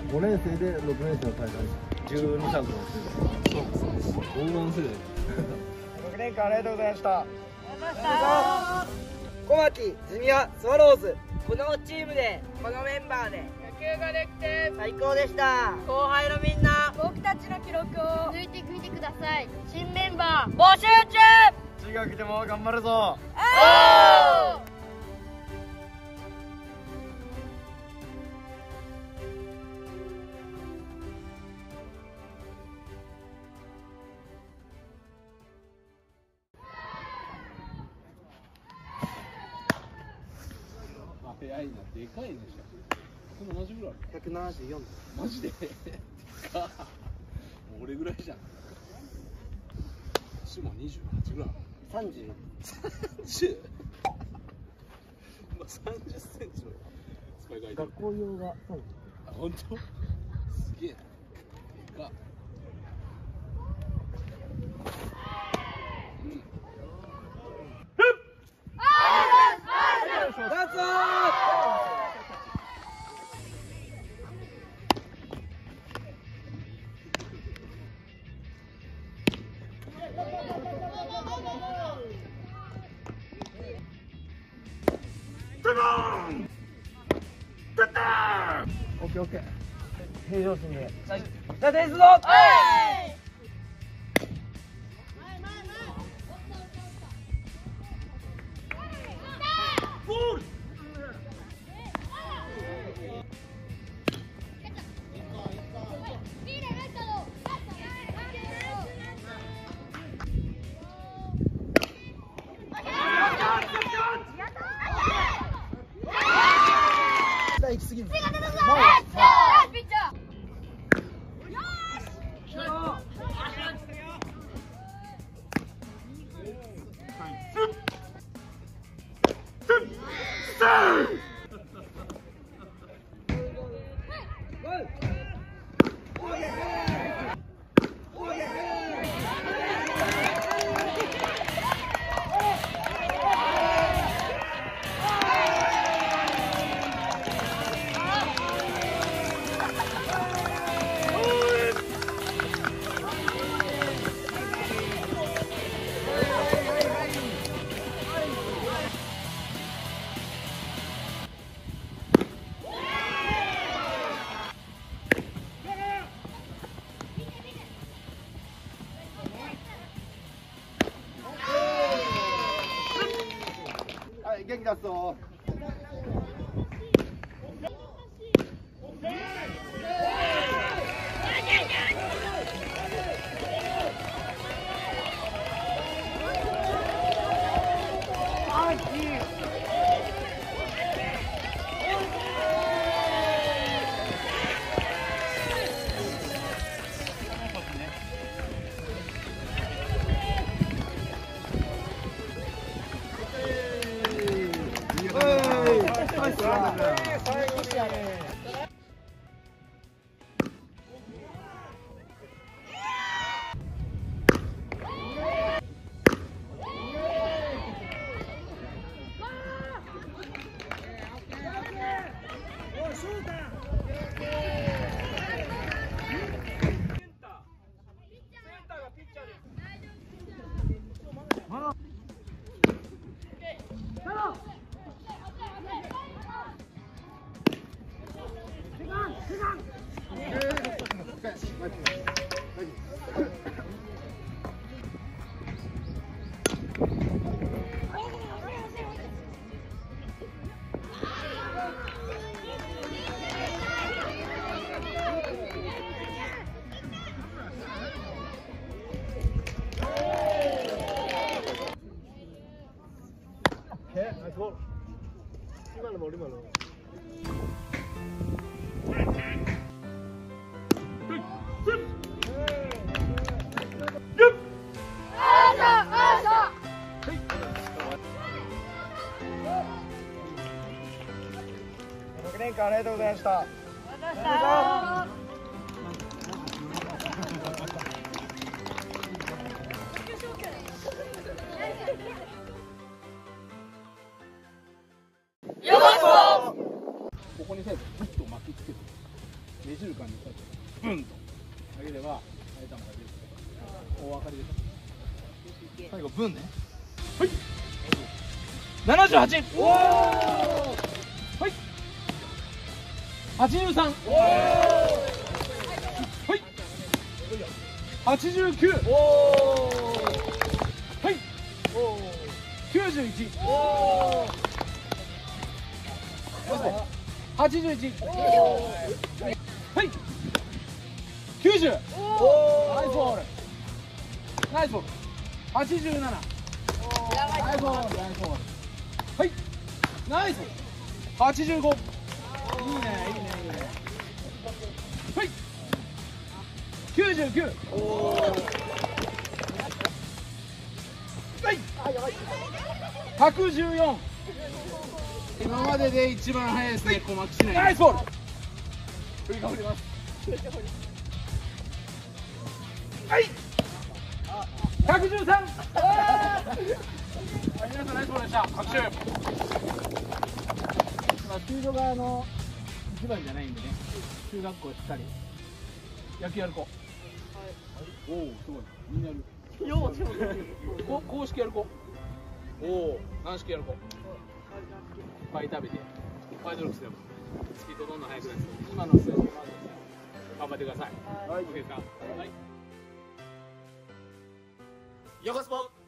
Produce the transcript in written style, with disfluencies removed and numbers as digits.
5年生で6年生の大会12、3区なんですよ。黄金世代。 6年間ありがとうございました。小牧ジュニアスワローズ、このチームでこのメンバーで野球ができて最高でした。後輩のみんな、僕たちの記録を抜いてみてください。新メンバー募集中。中学でも頑張るぞ。 早いな、でかいね。170ぐらいある。 174。 マジででか。俺ぐらいじゃん。足も28ぐらいある。 30。 30？まあ30センチのスパイク履いてる。 学校用が30。 あ、本当？すげえな。でか。 オッケーオッケー。平常心で。じゃあ点数ぞ。行き過ぎる。元気出すぞ。今のも今の。6年間ありがとうございました。 ここにさ、ずっと巻きつけて、めっちる感じでブンと上げれば相手もが出る。お分かりですか。最後ブンね。はい。78。おお。はい。83。おお。はい。89。おお。はい。91。おお。81。はい。90。ナイスボール。ナイスボール。87。ナイスボール。ナイスボール。はい。ナイス。85。いいね、いいね、いいね。はい。99。おお。はい。114。今までで一番速いですね、小牧市内。ナイスボール。振りかぶります。はい。113。皆さんナイスボールでした。拍手。スピードが一番じゃないんでね。中学校しっかり野球やる子。おお、すごい。みんなやる。公式やる子。おお、軟式やる子。いっぱい食べて、ファイトロックスでもスピードどんどん速くなって、今のステージ頑張ってください。はい、OKですか。はい。横スポ。